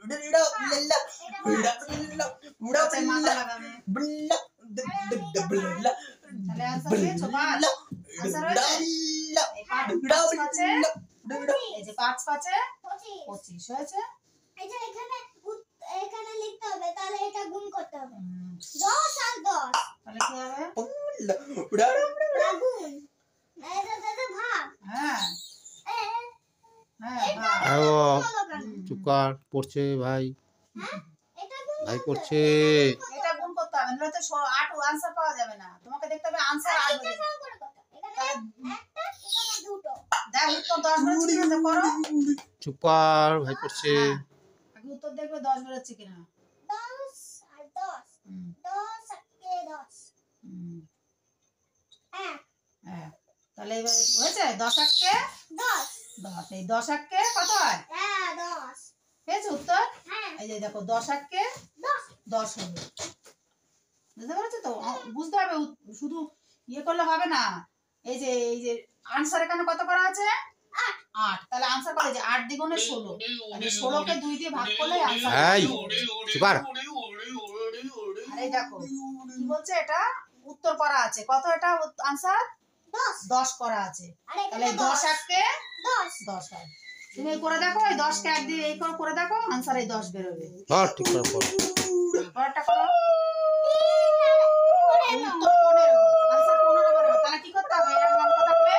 এখানে লিখতে হবে, তাহলে এটা গুণ করতে হবে 10 আর 10 তাহলে কি হবে গুণ এটা দাদা ভাগ হ্যাঁ চুপ কর পড়ছে ভাই ভাই পড়ছে এটা গুণ করতে হবে নয়তো 8 आंसर পাওয়া যাবে না তোমাকে দেখতে হবে आंसर 8 হবে এখানে একটা এখানে দুটো দেখো তো 10 বেরোচ্ছে কিনা করো চুপ কর ভাই পড়ছে আগে উত্তর দেখবে 10 বেরোচ্ছে কিনা 10 আর 10 10 কে 10 হ্যাঁ তাহলে এবার হয়েছে 10 কে 10 এই 10 কে কত হয় হ্যাঁ 10 পেয়েছো উত্তর এই যে দেখো 10 কে 10 হলো বুঝতে পারছো তো বুঝতে হবে শুধু ইয়ে করলে হবে না এই যে आंसर এখানে কত করা আছে 8 তাহলে आंसर কত যে 8 দ্বিগুণে 16 মানে 16 কে 2 দিয়ে ভাগ করলে आंसर এই চুপ কর আরে দেখো কি বলছে এটা উত্তর করা আছে কত এটা आंसर 10 করা আছে তাহলে 10 কে 10 হয় তুমি করে দেখো এই 10 কে এক দিয়ে এই করে দেখো आंसर এই 10 বের হবে হ্যাঁ ঠিক করে পড় পরেরটা করো উত্তর 15 आंसर 15 বের হবে তাহলে কি করতে হবে এরকম অঙ্ক থাকলে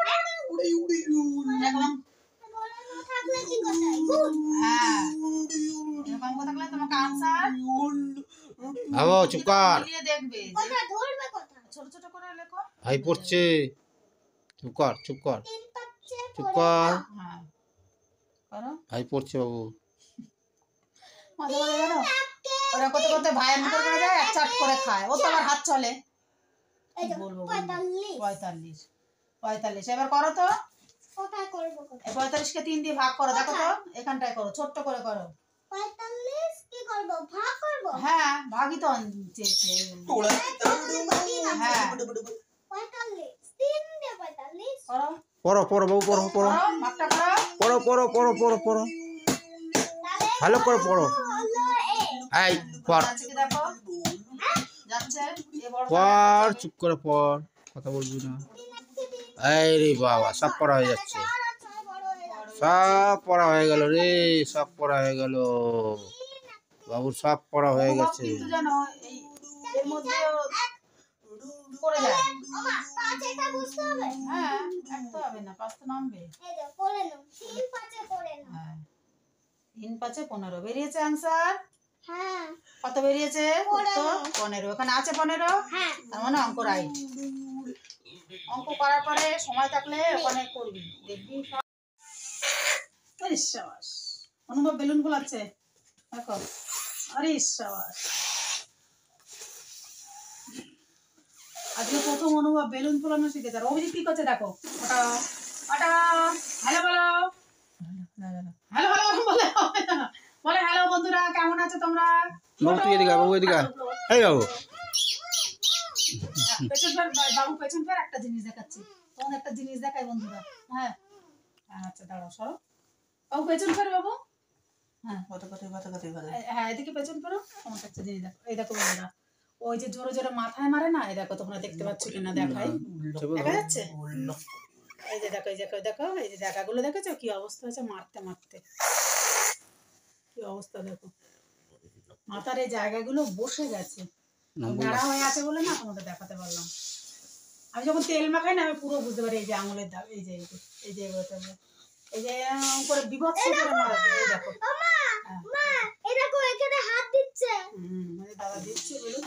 এরকম থাকলে কি করতে হয় গুণ হ্যাঁ এরকম অঙ্ক থাকলে তোমাকে आंसर বাবা চুপ কর মিলিয়ে দেখবে কথা ধরবে কথা ছোট ছোট করে লেখো ভাই পড়ছে চুপ কর চুপ কর চুপ কর হ্যাঁ করো ভাই পড়ছে বাবু মাঝে মাঝে জানো ওরা কত কত ভাইয়ের মুখে করে যায় এক চাট করে খায় ও তো আবার হাত চলে এই বলবো 45 এবার করো তো কোথায় করব এই 45 কে 3 দিয়ে ভাগ করো দেখো তো এখানটায় করো ছোট করে করো 45 কি করব ভাগ করব হ্যাঁ ভাগই তো চেয়েছে হ্যাঁ 45 3 দিয়ে 45 করো পড়ো পড়ো বাবু পড়ো পড়ো ভাগটা করো পড়ো পড়ো পড়ো পড়ো পড়ো ভালো করে পড়ো এই পড় দেখো যাচ্ছে এ বড় পড় চুপ করে পড় কথা বলবি না এই রে বাবা সব পড়া হয়ে যাচ্ছে সব পড়া হয়ে গেল রে সব পড়া হয়ে গেল বাবুর সব পড়া হয়ে গেছে কিন্তু জানো এই এর মধ্যে পড়ে যায় ওমা 5 এটা বুঝতে হবে হ্যাঁ একটা হবে না 5 তো নামবে এই যে পড়ে নাও 3 5 এ পড়ে নাও হ্যাঁ 3 5 এ 15 বেরিয়েছে आंसर হ্যাঁ কত বেরিয়েছে উত্তর 15 এখানে আছে 15 হ্যাঁ তার মানে অঙ্ক রাইট অঙ্ক করার পরে সময় থাকলে ওখানে করবি দেখবি আরে শাবাশ অনুভব বেলুন ফোলাচ্ছে দেখো আরে শাবাশ আজকে প্রথম অনুভব বেলুন ফোলানো শিখেছে আর অভিজিৎ কি করছে দেখো ওটা ওটা হ্যালো বলো হ্যালো হ্যালো বলে বলে হ্যালো বন্ধুরা কেমন আছো তোমরা বাবু তুই এদিকে বাবু এদিকে এই বাবু পেছন ফের বাবু পেছন ফের একটা জিনিস দেখাচ্ছি তখন একটা জিনিস দেখাই বন্ধুরা হ্যাঁ আচ্ছা দাঁড়াও সরো বাবু পেছন ফের বাবু হ্যাঁ হ্যাঁ এদিকে পেছন ফেরো তোমার একটা জিনিস দেখো এই দেখো বন্ধুরা ওই যে জোরে জোরে মাথায় মারে না এই দেখো তোমরা দেখতে পাচ্ছ কিনা দেখাই দেখা যাচ্ছে এই যে দেখো এই দেখো দেখো এই যে দেখাগুলো দেখেছো কি অবস্থা হয়েছে মারতে মারতে কি অবস্থা দেখো মাথার এই জায়গাগুলো বসে গেছে নাড়া হয়ে আছে বলে না তোমাদের দেখাতে পারলাম আমি যখন তেল মাখাই না আমি পুরো বুঝতে পারি এই যে আঙুলের দাগ এই যে এই যে এই যে করে বিভৎস করে মারছে এই দেখো মা এই দেখো এখানে হাত দিচ্ছে মানে দাদা দিচ্ছে বলো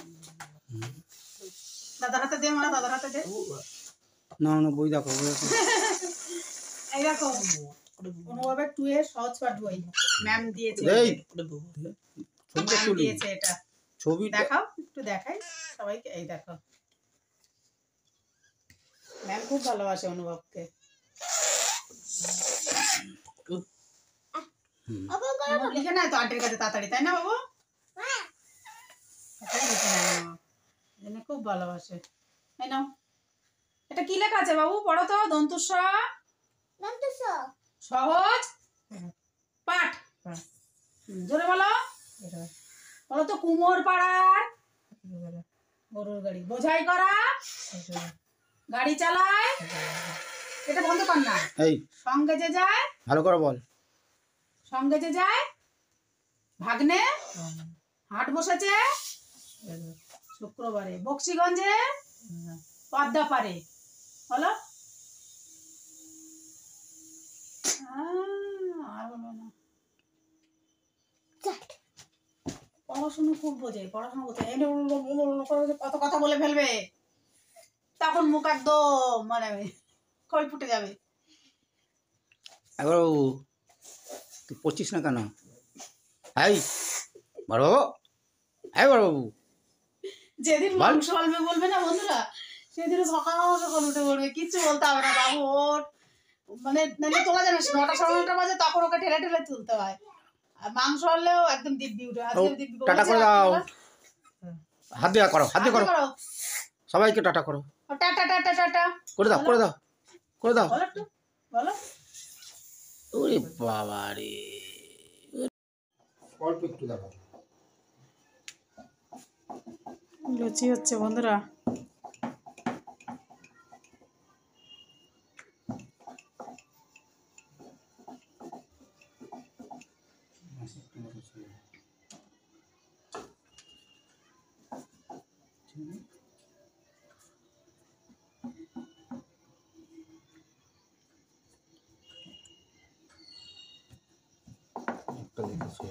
দাদার হাতে দে মা দাদার হাতে দে না না বই দেখো এই দেখো কোনোভাবে 2 এর সহজ পাঠ বই ম্যাম দিয়েছে এই ছবিটা দিয়েছে এটা ছবি দেখাও একটু দেখাই সবাইকে এই দেখো ম্যাম খুব ভালোবাসে অনুভবকে লিখে না তো আন্টির কাছে তাড়াতাড়ি তাই না বাবু খুব ভালোবাসে তাই না এটা কি লেখা আছে বাবু পড়ো তো দন্তুস সহজ পাঠ জোরে বলো, বলো তো। কুমোর পাড়ার গরুর গাড়ি বোঝাই করা গাড়ি চালায়। এটা বন্ধ কর না। এই সঙ্গে যে যায়, ভালো করে বল। সঙ্গে যে যায় ভাগ্নে হাট বসেছে শুক্রবারে বক্সিগঞ্জে পদ্মা পারে। বলো। আর বলো না। পড়াশোনা খুব বোঝে, পড়াশোনা বোঝে। কত কথা বলে ফেলবে, তখন মুখ একদম মানে খই ফুটে যাবে। একবার বাবু তুই পড়ছিস না কেন? এই বড় বাবু, এই বড় বাবু। যেদিন মাংস আলবে বলবে না বন্ধুরা, সেদিন সকাল সকাল উঠে পড়বে, কিচ্ছু বলতে হবে না। বাবু ওর মানে নাহলে তোলা যাবে 9টা 9:30 বাজে, তখন ওকে ঠেলে ঠেলে তুলতে হয়। আর মাংস হলেও একদম দিব্যি উঠে। টাটা করে দাও, হাত দিয়ে করো, হাত দিয়ে করো, সবাইকে টাটা করো। টাটা টাটা টাটা করে দাও, করে দাও, করে দাও। বলো একটু, বলো। ওরে বাবা রে, অল্প একটু দেখো। লুচি হচ্ছে বন্ধুরা। একটা দেখেছি।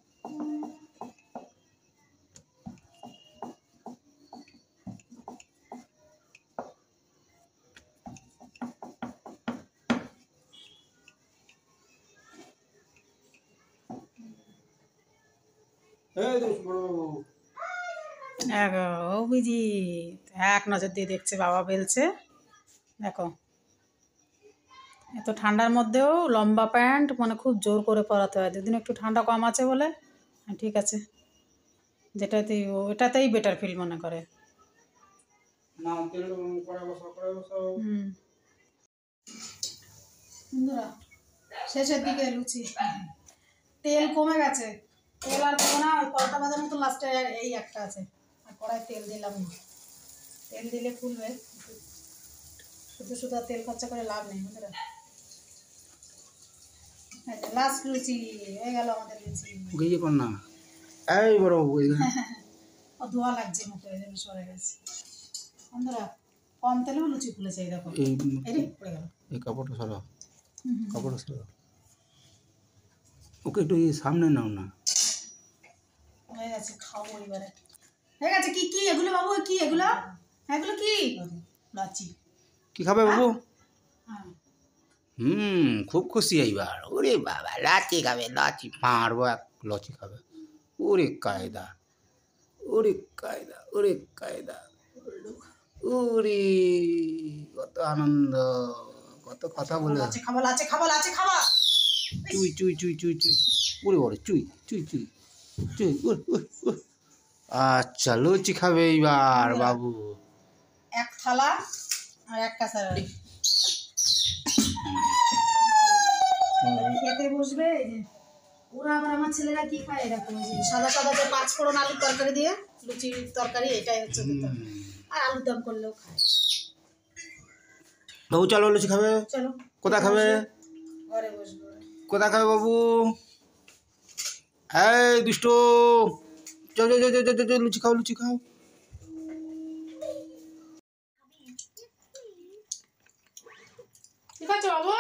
অভিজিৎ এক নজর দিয়ে দেখছে, বাবা বেলছে। দেখো এত ঠান্ডার মধ্যেও লম্বা প্যান্ট, মানে খুব জোর করে পরাতে হয়। দুদিন একটু ঠান্ডা কম আছে বলে ঠিক আছে, যেটাতেই ওটাতেই বেটার ফিল মনে করে। বন্ধুরা শেষের দিকে লুচি, তেল কমে গেছে, তেল আর দেবো না। ওই পরোটা ভাজার মতো লাস্টে এই একটা আছে, আর কড়াই তেল দিলাম না। তেল দিলে ফুলবে, শুধু শুধু আর তেল খরচা করে লাভ নেই বন্ধুরা। লাস্ট লুচি হয়ে গেল আমাদের লুচি। গিয়ে কর না, এই বড় বাবু। ও ধোয়া লাগছে মুখে, ওই জন্য সরে গেছে। বন্ধুরা কম তেলেও লুচি ফুলেছে। এই দেখো, এই রে পড়ে গেল। এই কাপড়টা সরাও, কাপড়টা সরাও। ওকে একটু সামনে নাও না। হয়ে গেছে, খাবো এবারে। হয়ে গেছে। কি কি এগুলো বাবু, কি এগুলো? এগুলো কি? লাচি। কি খাবে বাবু? হ্যাঁ খুব খুশি এইবার। ওরে বাবা, লাচি খাবে, লাচি মারবো, এক লচি খাবে। ওরে কায়দা, ওরে কায়দা, ওরে কায়দা, ওরে কত আনন্দ, কত কথা বলে। লাচি খাবো, লাচি খাবো, লাচি খাবো। চুই চুই চুই চুই চুই, ওরে বড় চুই চুই চুই চুই। আচ্ছা লুচি খাবে এইবার বাবু। এক থালা আর এক কাঁসার খেতে বসবে। এই যে ওরা আবার, আমার ছেলেরা কি খায় এরকম, সাদা সাদা যে 5 ফোড়ন আলুর তরকারি দিয়ে লুচির তরকারি, এটাই হচ্ছে। আর আলুর দম করলেও খায়। বাবু চলো লুচি খাবে। চলো। কোথায় খাবে? ঘরে বসবো। কোথায় খাবে বাবু? এই দুষ্ট, চল চল চল চল চল, লুচি খাও, লুচি খাও। কি খাচ্ছ বাবু?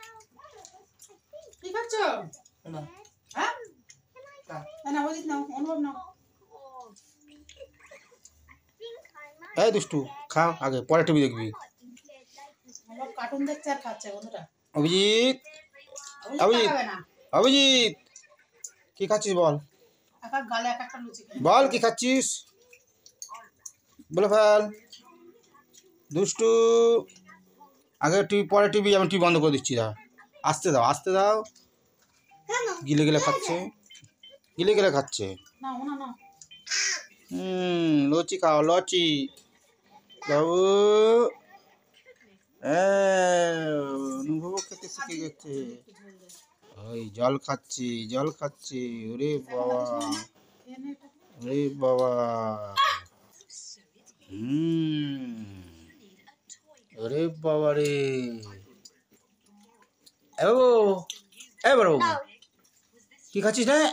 কি খাচ্ছ? হ্যাঁ না বলিস না, অনুভব না। এই দুষ্টু খাও আগে, পরে টিভি দেখবি। কার্টুন দেখছে আর খাচ্ছে বন্ধুরা। অভিজিৎ, অভিজিৎ, অভিজিৎ, কি খাচ্ছিস বল? গালে এক একটা লুচি বল কি খাচ্ছিস, বলে ফেল। দুষ্টু আগে টিভি, পরে টিভি, আমি টিভি বন্ধ করে দিচ্ছি। দাও, আসতে দাও, আসতে দাও। গিলে গিলে খাচ্ছে, গিলে গিলে খাচ্ছে। না না না, লুচি খাও, লচি বাবু। অনুভব খেতে শিখে গেছে। ওই জল খাচ্ছি জল খাচ্ছি। ওরে বাবা এনে এটা ওরে বাবা ওরে বাবা রে। এ বাবু এ বড় বাবু কি খাচ্ছিস রে?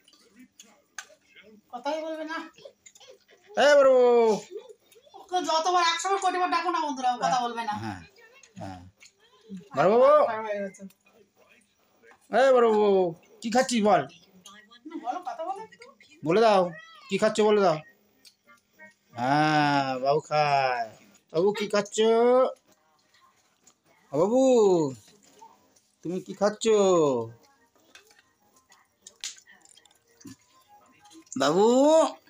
কথাই বলবে না। এ বড় বাবু। ওকে যতবার 100 বার কোটিবার ডাকো না বন্ধুরা, ও কথা বলবে না। হ্যাঁ হ্যাঁ বড় বাবু পার হয়ে গেছে। এ বড় বাবু কি খাচ্ছিস বল? বলো, কথা বলো একটু। বলে দাও কি খাচ্ছ বলে দাও। হ্যাঁ বাবু খায়। বাবু কি খাচ্ছ? বাবু তুমি কি খাচ্ছ? বাবু